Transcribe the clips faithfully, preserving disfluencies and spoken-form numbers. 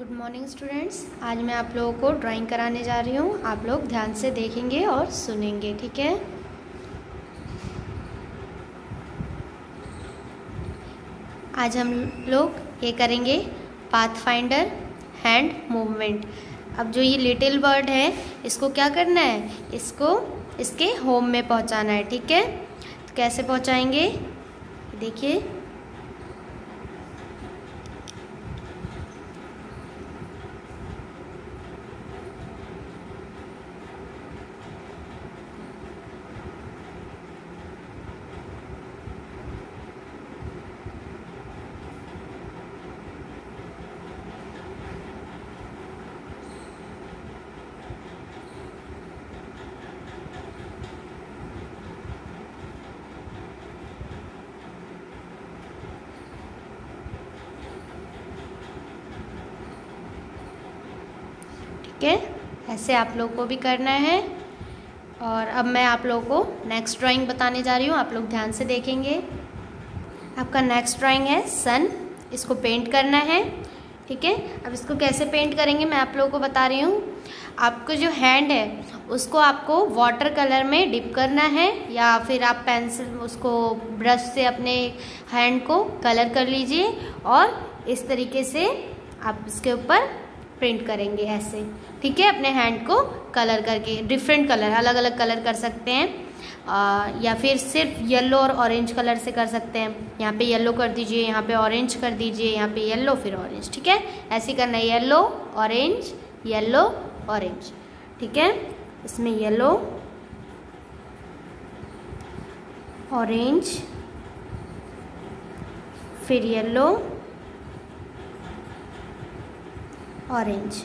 Good morning students. आज मैं आप लोगों को ड्राइंग कराने जा रही हूँ। आप लोग ध्यान से देखेंगे और सुनेंगे, ठीक है। आज हम लोग ये करेंगे पाथ फाइंडर हैंड मूवमेंट। अब जो ये लिटिल बर्ड है इसको क्या करना है, इसको इसके होम में पहुँचाना है, ठीक है। तो कैसे पहुँचाएंगे देखिए। ठीक है, ऐसे आप लोग को भी करना है। और अब मैं आप लोगों को नेक्स्ट ड्राइंग बताने जा रही हूँ, आप लोग ध्यान से देखेंगे। आपका नेक्स्ट ड्राइंग है सन। इसको पेंट करना है, ठीक है। अब इसको कैसे पेंट करेंगे मैं आप लोगों को बता रही हूँ। आपको जो हैंड है उसको आपको वाटर कलर में डिप करना है, या फिर आप पेंसिल उसको ब्रश से अपने हैंड को कलर कर लीजिए और इस तरीके से आप इसके ऊपर प्रिंट करेंगे ऐसे, ठीक है। अपने हैंड को कलर करके डिफरेंट कलर, अलग अलग कलर कर सकते हैं, आ, या फिर सिर्फ येलो और ऑरेंज कलर से कर सकते हैं। यहाँ पे येलो कर दीजिए, यहाँ पे ऑरेंज कर दीजिए, यहाँ पे येलो फिर ऑरेंज, ठीक है। ऐसे करना है, येलो ऑरेंज येलो ऑरेंज, ठीक है। इसमें येलो ऑरेंज फिर येलो ऑरेंज,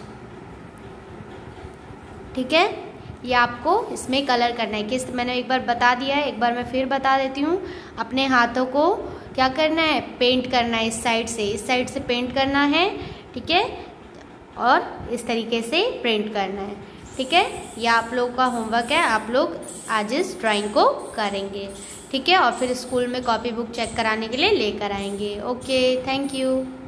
ठीक है। ये आपको इसमें कलर करना है। किस मैंने एक बार बता दिया है, एक बार मैं फिर बता देती हूँ। अपने हाथों को क्या करना है, पेंट करना है। इस साइड से इस साइड से पेंट करना है, ठीक है। और इस तरीके से प्रिंट करना है, ठीक है। ये आप लोगों का होमवर्क है, आप लोग आज इस ड्राइंग को करेंगे, ठीक है। और फिर स्कूल में कॉपी बुक चेक कराने के लिए लेकर आएंगे। Okay, thank you.